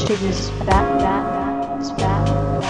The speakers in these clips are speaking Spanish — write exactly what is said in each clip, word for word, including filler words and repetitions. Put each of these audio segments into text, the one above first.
Tigers back, back, back, back.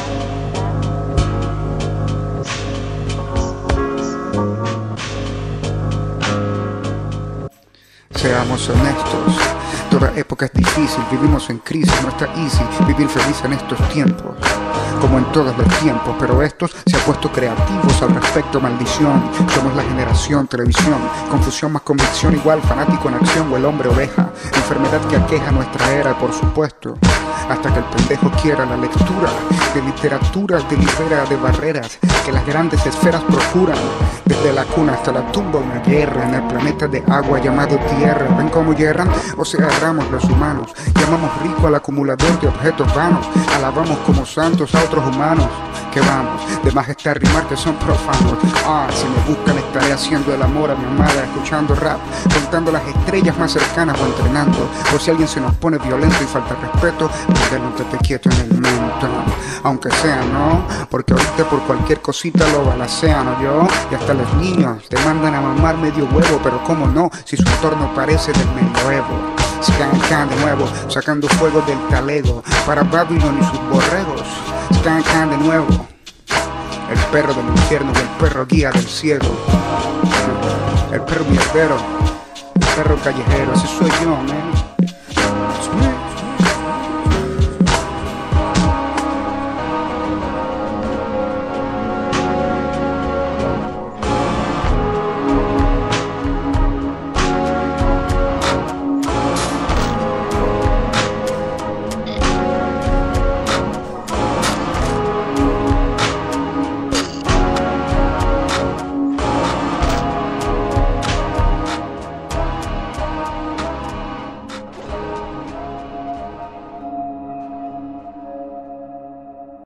Seamos honestos, toda época es difícil, vivimos en crisis, no está easy vivir feliz en estos tiempos, como en todos los tiempos, pero estos se han puesto creativos al respecto, maldición, somos la generación, televisión, confusión más convicción igual, fanático en acción o el hombre oveja, enfermedad que aqueja nuestra era, por supuesto, hasta que el pendejo quiera la lectura de literatura, te libera de barreras que las grandes esferas procuran, desde la cuna hasta la tumba una guerra en el planeta de agua llamado tierra. ¿Ven cómo hierran? O sea, erramos los humanos, llamamos rico al acumulador de objetos vanos, alabamos como santos a otros humanos, que vamos, de más está rimar que son profanos. Ah, si me buscan estaré haciendo el amor a mi amada, escuchando rap, contando las estrellas más cercanas o entrenando, o si alguien se nos pone violento y falta respeto, perderlo un tete quieto en el mento, aunque sea, ¿no? Porque ahorita por cualquier cosita lo balacean, ¿o yo? Y hasta los niños te mandan a mamar medio huevo, pero cómo no, si su entorno parece del medioevo. Scan, can de nuevo, sacando fuego del talego, para Babylon y sus borregos. Scan, can de nuevo, el perro del infierno, el perro guía del ciego, el perro mierdero, el perro callejero, ese soy yo, man.